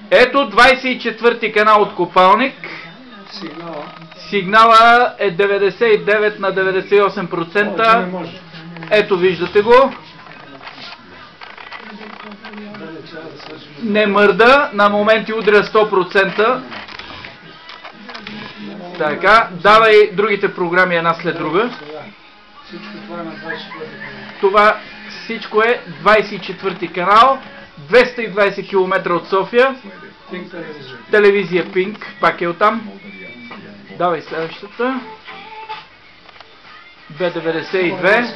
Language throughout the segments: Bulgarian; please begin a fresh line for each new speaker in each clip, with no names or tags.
Ето 24-ти канал от Копалник. Сигнала е 99 на 98%. Ето виждате го. Не мърда, на моменти удря 100%. Така, давай другите програми една след друга. Това всичко е 24-ти канал, 220 км от София. Телевизия Pink, пак е оттам. Давай следващата. Б92.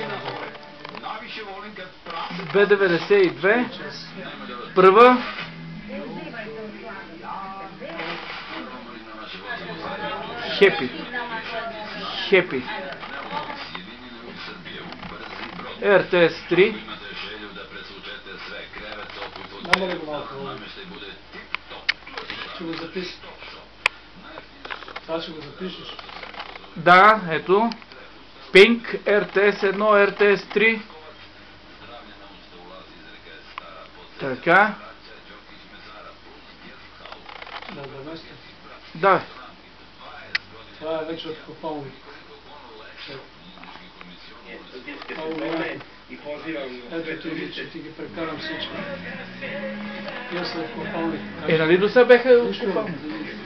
Б92. Първа. Хепи. Хепи. РТС 3.
Ще го запишеш. Това ще го запишеш.
Да, ето. Pink, РТС 1, РТС 3. Така. Да.
Това е вече от Копалник. Ето ти ги прекарам всички. Я след Копалник.
Нали до сега беха от Копалник?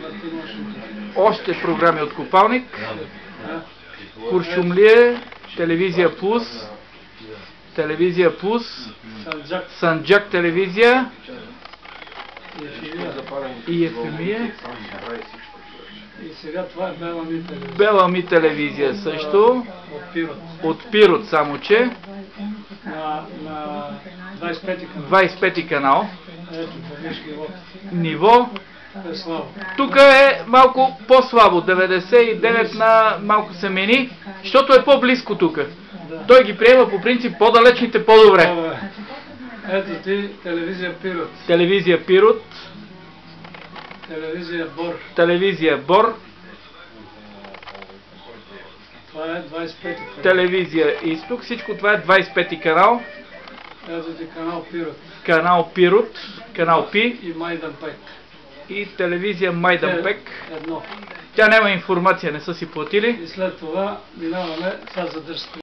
Още програми от Копалник. Куршумлие, Телевизия Плюс, Телевизия Плюс, Санджак телевизия и Ефемия.
И сега това е Бела Ми телевизия.
Бела Ми телевизия също. От Пирот, само че.
На 25-ти канал.
25-ти канал.
Ето,
ниво.
Е слабо.
Тук е малко по-слабо. 99 на малко се мени, защото е по-близко тук.
Да.
Той ги приема по принцип по-далечните по-добре.
Ето ти Телевизия Пирот.
Телевизия Пирот.
Телевизия Бор.
Телевизия Бор.
Това е 25-ти канал.
Телевизия Изток. Всичко това е 25-ти канал.
Ето ти канал Пирот.
Канал Пирот. Канал Пи.
И Майданпек.
И телевизия Майданпек.
Едно.
Тя няма информация, не са си платили.
И след това минаваме, сега задържа